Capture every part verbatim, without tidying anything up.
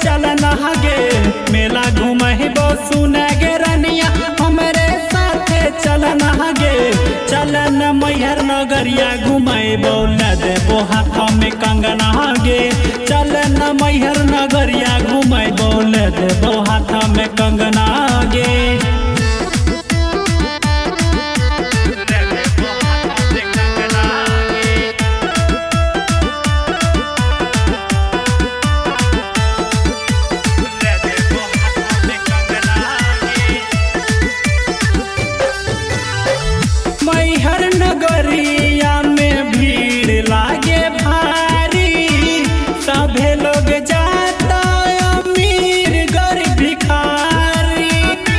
चलना गे मेला घूमे बो सुने गे रनिया हमरे साथे चलना गे चलन मैहर नगरिया घूमे बोल देबो हाथ में कंगना गे चलन मैहर नगरिया घूमे बोल देबो हाथ में कंगना गे मैहर नगरिया में भीड़ लागे भारी सभे लोग जाता अमीर गरीब भिखारी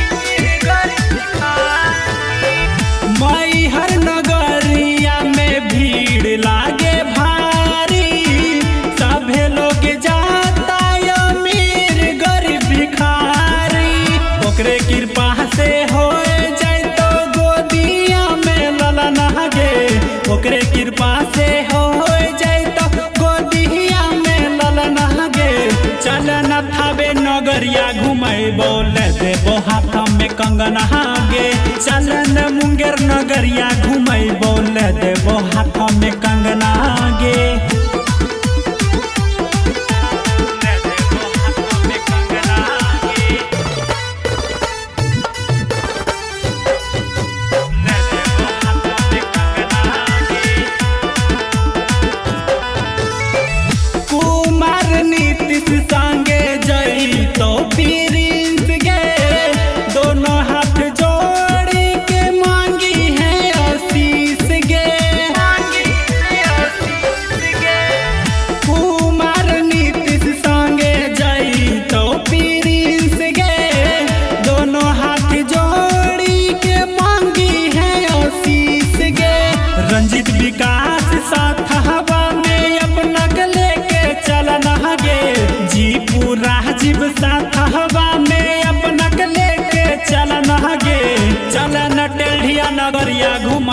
मैहर नगरिया में भीड़ लागे भारी सभे लोग जाता अमीर गरीब भिखारी ओकरे कृपा से हो ओकरे कृपा से हो जाए तो गोदिया में ललना गे चलन थावे नगरिया घूमे बोल देबो हाथ में कंगना गे चलन मुंगेर नगरिया घूमे बोल देबो हाथ में कंगना गे संगे जई तो प्रिंस गे दोनों हाथ जोड़ी के मांगी है आशीष गे कुमार नीतीश संगे जई तो प्रिंस गे दोनों हाथ जोड़ी के मांगी है आशीष गे रंजित विकास साथ हवा में अपना लेके चलना गे जीपू राजीव साथ हवा में अपना लेके चलना गे चलन टेढ़िया नगरिया घूम